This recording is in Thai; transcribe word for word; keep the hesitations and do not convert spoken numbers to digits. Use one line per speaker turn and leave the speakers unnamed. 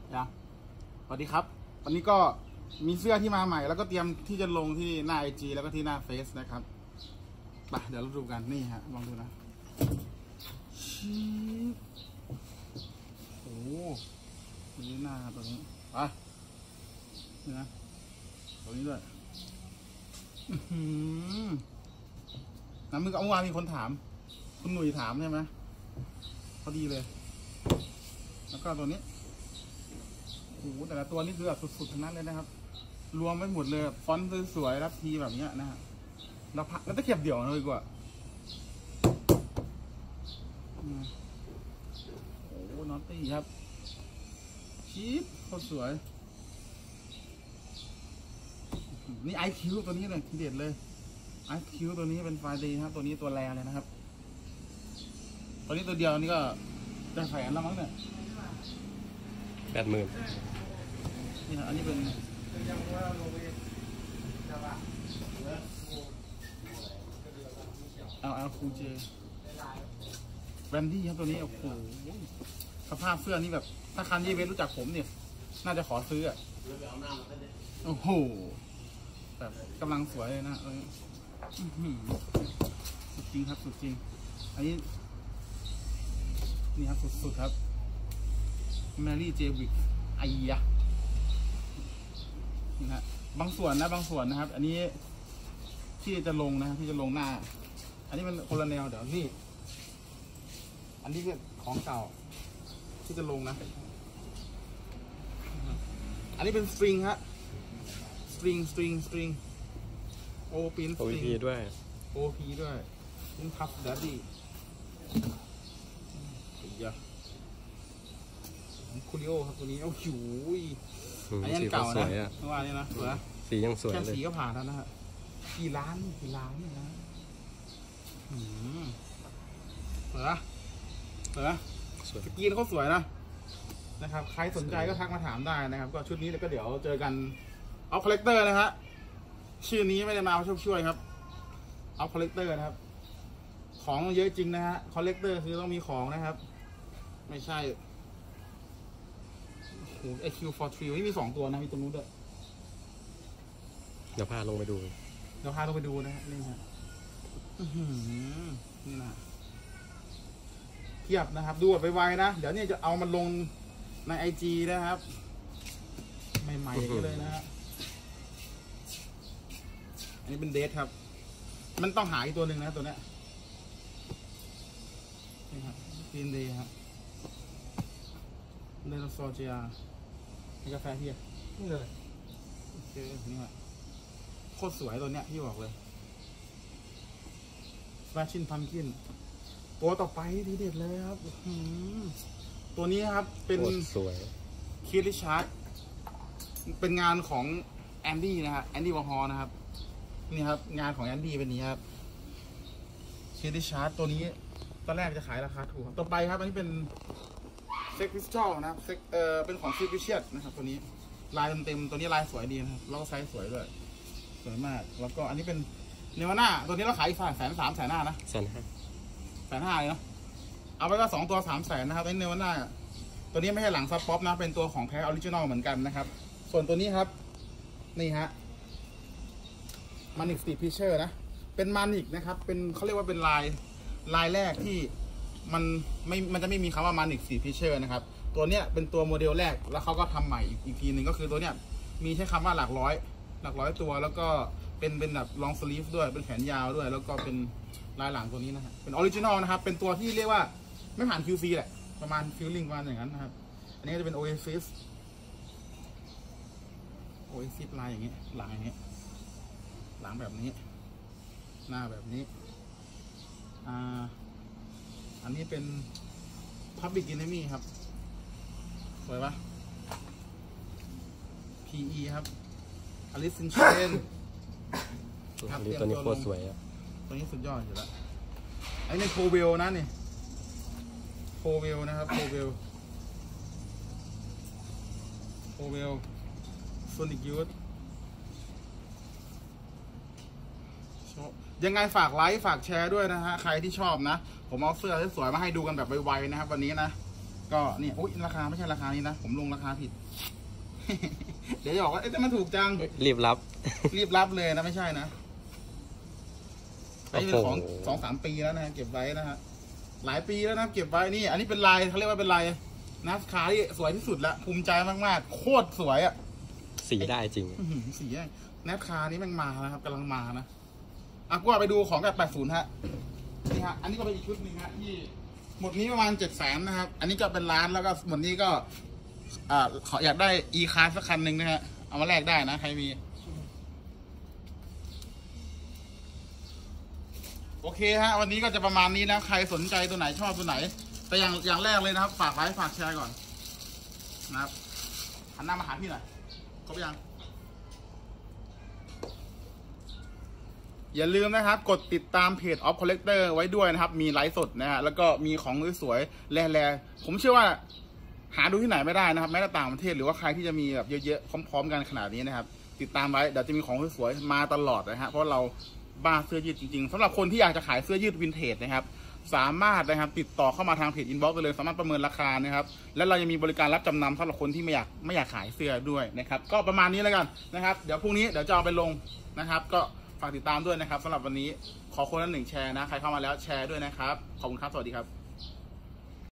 นะสวัสดีครับวันนี้ก็มีเสื้อที่มาใหม่แล้วก็เตรียมที่จะลงที่หน้าไอจีแล้วก็ที่หน้าเฟซนะครับไปเดี๋ยวเราดูกันนี่ฮะลองดูนะชีโอ้โหนี่หน้าตัวนี้ไปนี่นะตัวนี้ด้วยน้ำมือกับเมื่อวานมีคนถามคุณหนุ่ยถามใช่ไหมพอดีเลยแล้วก็ตัวนี้โอ้โหแต่ละตัวนี่คือแบบสุดๆทั้งนั้นเลยนะครับรวมไว้หมดเลยฟอนต์สวยๆรับทีแบบนี้นะฮะเราพักแล้วตะเข็บเดี่ยวเลยกว่าโอ้โหนอตตี้ครับชีพโคตรสวยนี่ไอคิวตัวนี้เลยทีเด็ดเลยไอคิวตัวนี้เป็นไฟดีครับตัวนี้ตัวแรงเลยนะครับตัวนี้ตัวเดียวนี่ก็จะแสนแล้วมั้งเนี่ย
แปดหมื่น
นี่ฮะอันนี้เป็นเอาเอาคูเจแบรนดี้ครับตัวนี้โอ้โหสภาพเสื้อนี่แบบถ้าคันยี่เวสรู้จักผมเนี่ยน่าจะขอซื้ออ่ะโอ้โหแบบกำลังสวยเลยนะสุดจริงครับสุดจริงอันนี้นี่ครับสุดๆครับแมรี่เจวิกไอ้ยะนี่นะบางส่วนนะบางส่วนนะครับ อันนี้ที่จะลงนะที่จะลงหน้าอันนี้เป็นคนละแนวเดี๋ยวนี่อันนี้เป็นของเก่าที่จะลงนะอันนี้เป็นสตริงฮะสตริงสตริงสตริงโอปินสตริง
ด้วย
โอพีด้วยเป็นพับดัดดี้เยอะคูริโอครับตัวนี้โอ้โหอันนี้เก่านะเมื่อวานนี้นะสวย
สียังสวยเลย
แค่สีก็ผ่านแล้วนะฮะกี่ล้านกี่ล้านเนี่ยนะสวยนะสวยนะสกีนเขาสวยนะนะครับใครสนใจก็ทักมาถามได้นะครับก็ชุดนี้แล้วก็เดี๋ยวเจอกันเอาคอลเลกเตอร์นะฮะชื่อนี้ไม่ได้มาช่วยช่วยครับเอาคอลเลกเตอร์นะครับของเยอะจริงนะฮะคอลเลกเตอร์คือต้องมีของนะครับไม่ใช่โอ้ไอคิวฟอร์ทรีไม่มีสองตัวนะมีตัวนู้นด้วย
เดี๋ยวพาลงไปดู
เดี๋ยวพาลงไปดูนะฮะนี่ฮะนี่นะเทียบนะครับดูแบบไวๆนะเดี๋ยวนี้จะเอามันลงในไอจีนะครับใหม่ๆเลยนะฮะอันนี้เป็นเดทครับมันต้องหาอีกตัวหนึ่งนะตัวเนี้ยนี่ครับกินเดย์ครับเดนโซเจียมีกาแฟเฮียนี่เลยโอเคนี่แหละโคตรสวยตัวเนี้ยพี่บอกเลยแฟชั่นพัมกินตัวต่อไปทีเด็ดเลยครับตัวนี้ครับเป็น
สวย
คีริชาร์ดเป็นงานของแอนดี้นะครับแอนดี้วอร์ฮอลนะครับนี่ครับงานของแอนดี้เป็นนี้ครับคีริชาร์ดตัวนี้ตอนแรกจะขายราคาถูกต่อไปครับอันนี้เป็นเซ็กพิสตอลนะครับเซ็กเอ่อเป็นของซิฟิเชียตนะครับตัวนี้ลายเต็มๆตัวนี้ลายสวยดีนะครับแล้วก็ไซส์สวยด้วยสวยมากแล้วก็อันนี้เป็นเนวาน่าตัวนี้เราขายอีกแสนสามแสนห้านะ
แสนห้า
แสนห้าเลยเนาะเอาไปว่าสองตัวสามแสนนะครับไอ้เนวาน่าตัวนี้ไม่ใช่หลังซับป๊อปนะเป็นตัวของแท้ออริจินอลเหมือนกันนะครับส่วนตัวนี้ครับนี่ฮะมานิกสตีพิเชอร์นะเป็นมานิกนะครับเป็นเขาเรียกว่าเป็นลายลายแรกที่มันไม่มันจะไม่มีคำว่ามานิกสตีพิเชอร์นะครับตัวเนี้ยเป็นตัวโมเดลแรกแล้วเขาก็ทำใหม่อีกทีหนึ่งก็คือตัวเนี้ยมีใช้คำว่าหลักร้อยหลักร้อยตัวแล้วก็เป็นเป็นแบบลองสลีฟด้วยเป็นแขนยาวด้วยแล้วก็เป็นลายหลังตัวนี้นะฮะเป็นออริจินอลนะครับเป็นตัวที่เรียกว่าไม่ผ่าน คิว ซี แหละประมาณฟิลลิ่งประมาณอย่างนั้นนะครับอันนี้จะเป็น Oasis Oasis ลายอย่างนี้หลังอย่างนี้หลังแบบนี้หน้าแบบนี้อ่าอันนี้เป็น Public Enemy ครับสวยปะ พี อี ครับ Alice in Chains
ครับตัวนี้โคตรสวยอ่ะ
ตัวนี้สุดยอดอยู่แล้วไอ้นี่โคเวลนะนี่โคเวลนะครับโคเวลโคเวลโซนิกยูทยังไงฝากไลค์ฝากแชร์ด้วยนะฮะใครที่ชอบนะผมเอาเสื้อสวยๆมาให้ดูกันแบบไวๆนะครับวันนี้นะก็เนี่ยอุ้ยราคาไม่ใช่ราคานี้นะผมลงราคาผิด เดี๋ยวจะบอกว่าเอ๊ะแต่มันถูกจัง
รีบรับ
รีบรับเลยนะไม่ใช่นะไอ้เป็นของสองสามปีแล้วนะเก็บไว้นะฮะหลายปีแล้วนะเก็บไว้นี่ อันนี้เป็นลายเขาเรียกว่าเป็นลายนัสคาที่สวยที่สุดละภูมิใจมากๆโคตรสวยอ่ะ
สีได้จริง
สีนัสคานี้มันมาแล้วครับกำลังมานะอ่ะกูไปดูของกับแปดสิบฮะนี่ฮะอันนี้ก็เป็นอีกชุดหนึ่งฮะที่หมดนี้ประมาณเจ็ดแสนนะครับอันนี้ก็เป็นล้านแล้วก็หมดนี้ก็อ่าขออยากได้ e คาร์สักคันหนึ่งนะฮะเอามาแลกได้นะใครมีโอเคฮะวันนี้ก็จะประมาณนี้นะใครสนใจตัวไหนชอบตัวไหนแต่อย่างอย่างแรกเลยนะครับฝากไลค์ฝากแชร์ก่อนนะครับหันหน้ามาหาพี่หน่อยครบยังอย่าลืมนะครับกดติดตามเพจ Off Collector ไว้ด้วยนะครับมีไลฟ์สดนะฮะแล้วก็มีของสวยๆแร่ๆผมเชื่อว่าหาดูที่ไหนไม่ได้นะครับแม้แต่ต่างประเทศหรือว่าใครที่จะมีแบบเยอะๆพร้อมๆกันขนาดนี้นะครับติดตามไว้เดี๋ยวจะมีของสวยๆมาตลอดนะฮะเพราะเราบ้าเสื้อยืดจริงๆสำหรับคนที่อยากจะขายเสื้อยืดวินเทจนะครับสามารถนะครับติดต่อเข้ามาทางเพจอินบ็อกซ์ได้เลยสามารถประเมินราคานะครับและเรายังมีบริการรับจำนำสำหรับคนที่ไม่อยากไม่อยากขายเสื้อด้วยนะครับก็ประมาณนี้แล้วกันนะครับเดี๋ยวพรุ่งนี้เดี๋ยวจะเอาไปลงนะครับก็ฝากติดตามด้วยนะครับสำหรับวันนี้ขอคนละหนึ่งแชร์นะใครเข้ามาแล้วแชร์ด้วยนะครับขอบคุณครับสวัสดีครับ